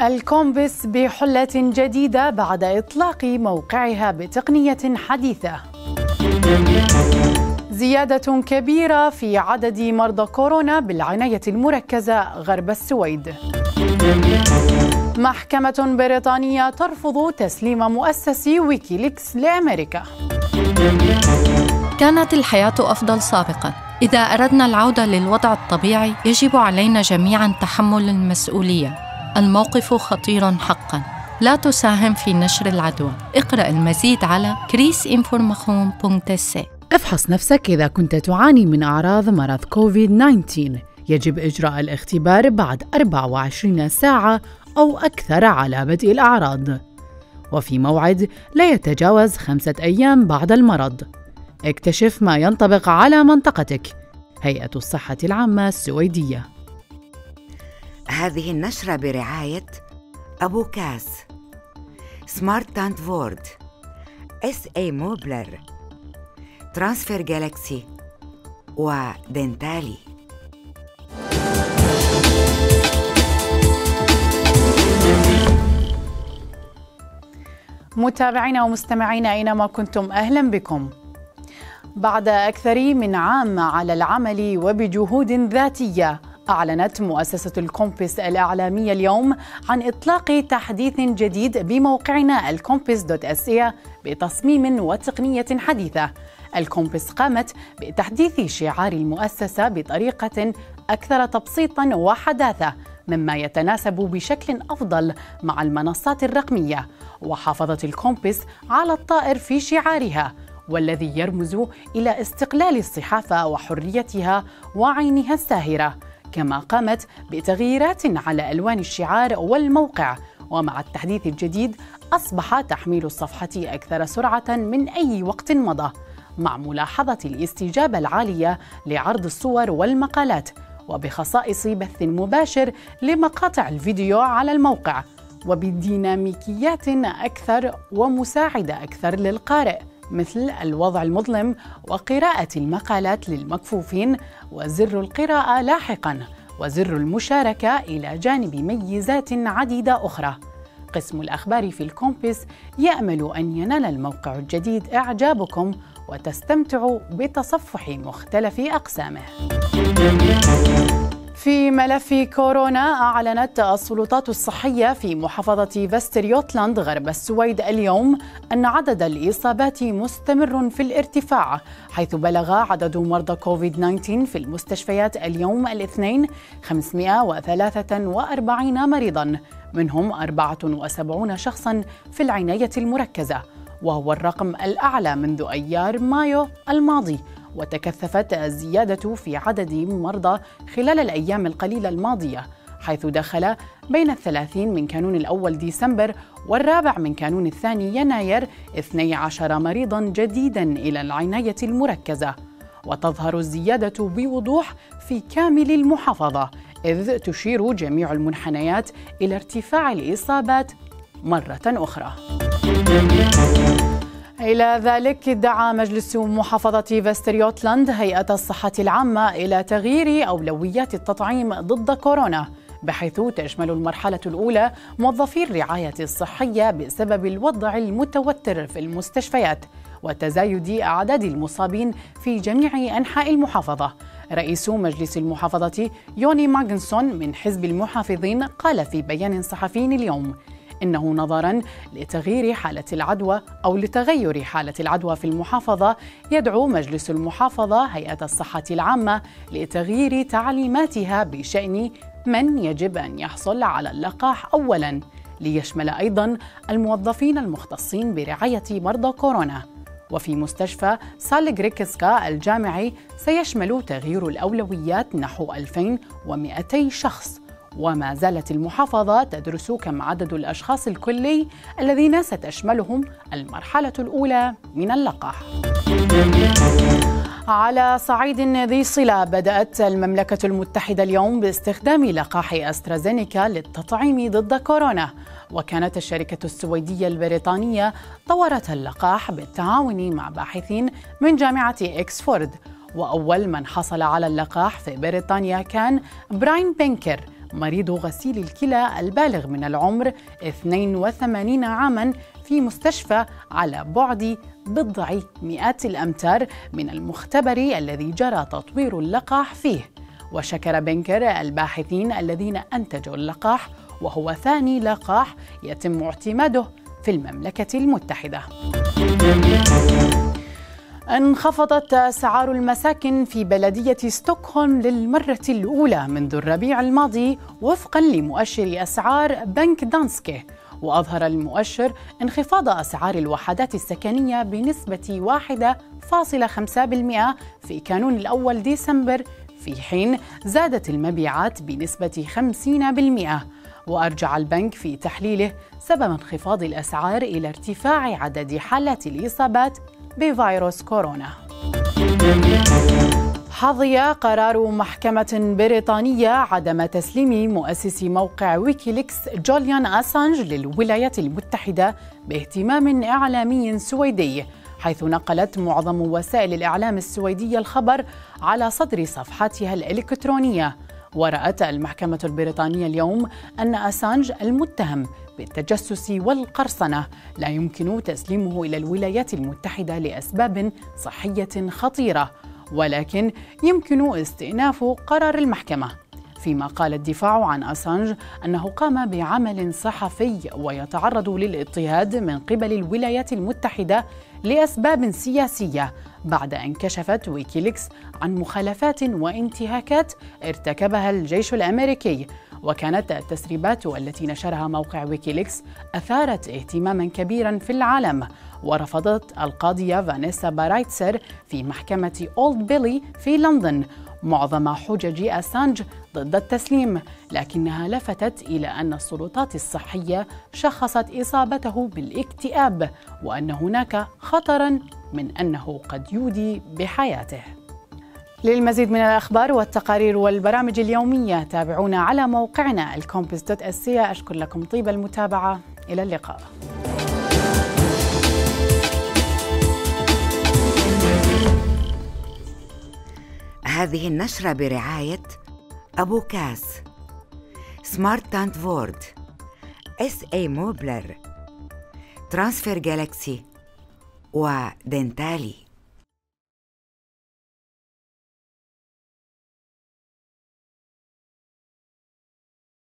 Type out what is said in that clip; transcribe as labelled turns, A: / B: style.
A: الكومبس بحلة جديدة بعد إطلاق موقعها بتقنية حديثة. زيادة كبيرة في عدد مرضى كورونا بالعناية المركزة غرب السويد. محكمة بريطانية ترفض تسليم مؤسسي ويكيليكس لأمريكا.
B: كانت الحياة أفضل سابقاً. إذا أردنا العودة للوضع الطبيعي يجب علينا جميعاً تحمل المسؤولية. الموقف خطير حقاً. لا تساهم في نشر العدوى. اقرأ المزيد على krisinformation.se.
A: افحص نفسك إذا كنت تعاني من أعراض مرض كوفيد-19. يجب إجراء الاختبار بعد 24 ساعة أو أكثر على بدء الأعراض، وفي موعد لا يتجاوز 5 أيام بعد المرض. اكتشف ما ينطبق على منطقتك. هيئة الصحة العامة السويدية.
C: هذه النشرة برعاية أبو كاس، سمارت تانت فورد، SA موبلر، ترانسفير جالاكسي ودنتالي.
A: متابعينا ومستمعينا أينما كنتم، أهلا بكم. بعد أكثر من عام على العمل وبجهود ذاتية، أعلنت مؤسسة الكومبس الإعلامية اليوم عن إطلاق تحديث جديد بموقعنا الكومبس.se بتصميم وتقنية حديثة. الكومبس قامت بتحديث شعار المؤسسة بطريقة أكثر تبسيطاً وحداثة، مما يتناسب بشكل أفضل مع المنصات الرقمية. وحافظت الكومبس على الطائر في شعارها، والذي يرمز إلى استقلال الصحافة وحريتها وعينها الساهرة. كما قامت بتغييرات على ألوان الشعار والموقع. ومع التحديث الجديد أصبح تحميل الصفحة أكثر سرعة من أي وقت مضى، مع ملاحظة الاستجابة العالية لعرض الصور والمقالات، وبخصائص بث مباشر لمقاطع الفيديو على الموقع، وبديناميكيات أكثر ومساعدة أكثر للقارئ، مثل الوضع المظلم وقراءة المقالات للمكفوفين، وزر القراءة لاحقاً، وزر المشاركة، إلى جانب ميزات عديدة أخرى. قسم الأخبار في الكومبس يأمل أن ينال الموقع الجديد إعجابكم وتستمتعوا بتصفح مختلف أقسامه. في ملف كورونا، أعلنت السلطات الصحية في محافظة فستريوتلاند غرب السويد اليوم أن عدد الإصابات مستمر في الارتفاع، حيث بلغ عدد مرضى كوفيد-19 في المستشفيات اليوم الاثنين 543 مريضاً، منهم 74 شخصاً في العناية المركزة، وهو الرقم الأعلى منذ أيار مايو الماضي. وتكثفت الزيادة في عدد مرضى خلال الأيام القليلة الماضية، حيث دخل بين 30 من كانون الأول ديسمبر والرابع من كانون الثاني يناير 12 مريضاً جديداً إلى العناية المركزة. وتظهر الزيادة بوضوح في كامل المحافظة، إذ تشير جميع المنحنيات إلى ارتفاع الإصابات مرة أخرى. إلى ذلك، دعا مجلس محافظة فستريوتلاند هيئة الصحة العامة إلى تغيير أولويات التطعيم ضد كورونا، بحيث تشمل المرحلة الأولى موظفي الرعاية الصحية بسبب الوضع المتوتر في المستشفيات وتزايد أعداد المصابين في جميع أنحاء المحافظة. رئيس مجلس المحافظة يوني ماغنسون من حزب المحافظين قال في بيان صحفي اليوم إنه نظراً لتغيير حالة العدوى أو لتغير حالة العدوى في المحافظة، يدعو مجلس المحافظة هيئة الصحة العامة لتغيير تعليماتها بشأن من يجب أن يحصل على اللقاح أولاً، ليشمل أيضاً الموظفين المختصين برعاية مرضى كورونا. وفي مستشفى سالغريكسكا الجامعي سيشمل تغيير الأولويات نحو 2200 شخص. وما زالت المحافظة تدرس كم عدد الأشخاص الكلي الذين ستشملهم المرحلة الأولى من اللقاح. على صعيد ذي صلة، بدأت المملكة المتحدة اليوم باستخدام لقاح أسترازينيكا للتطعيم ضد كورونا، وكانت الشركة السويدية البريطانية طورت اللقاح بالتعاون مع باحثين من جامعة إكسفورد. وأول من حصل على اللقاح في بريطانيا كان براين بينكر، مريض غسيل الكلى البالغ من العمر 82 عاماً في مستشفى على بعد بضع مئات الأمتار من المختبر الذي جرى تطوير اللقاح فيه. وشكر بنكر الباحثين الذين أنتجوا اللقاح، وهو ثاني لقاح يتم اعتماده في المملكة المتحدة. انخفضت أسعار المساكن في بلدية ستوكهولم للمرة الأولى منذ الربيع الماضي وفقاً لمؤشر أسعار بنك دانسكي، وأظهر المؤشر انخفاض أسعار الوحدات السكنية بنسبة 1.5% في كانون الأول ديسمبر، في حين زادت المبيعات بنسبة 50%. وأرجع البنك في تحليله سبب انخفاض الأسعار إلى ارتفاع عدد حالات الإصابات بفيروس كورونا. حظي قرار محكمة بريطانية عدم تسليم مؤسس موقع ويكيليكس جوليان أسانج للولايات المتحدة باهتمام إعلامي سويدي، حيث نقلت معظم وسائل الإعلام السويدية الخبر على صدر صفحاتها الإلكترونية. ورأت المحكمة البريطانية اليوم أن أسانج المتهم بالتجسس والقرصنة لا يمكن تسليمه إلى الولايات المتحدة لأسباب صحية خطيرة، ولكن يمكن استئناف قرار المحكمة. فيما قال الدفاع عن أسانج أنه قام بعمل صحفي ويتعرض للاضطهاد من قبل الولايات المتحدة لأسباب سياسية، بعد أن كشفت ويكيليكس عن مخالفات وانتهاكات ارتكبها الجيش الأمريكي. وكانت التسريبات التي نشرها موقع ويكيليكس أثارت اهتماما كبيرا في العالم، ورفضت القاضية فانيسا بارايتسر في محكمة أولد بيلي في لندن معظم حجج أسانج ضد التسليم، لكنها لفتت إلى أن السلطات الصحية شخصت إصابته بالاكتئاب، وأن هناك خطراً من أنه قد يودي بحياته. للمزيد من الأخبار والتقارير والبرامج اليومية تابعونا على موقعنا الكومباس.sc. أشكر لكم طيب المتابعة، إلى اللقاء.
C: هذه النشرة برعاية أبو كاس، سمارت تانت فورد، SA موبلر، ترانسفير جالاكسي ودنتالي.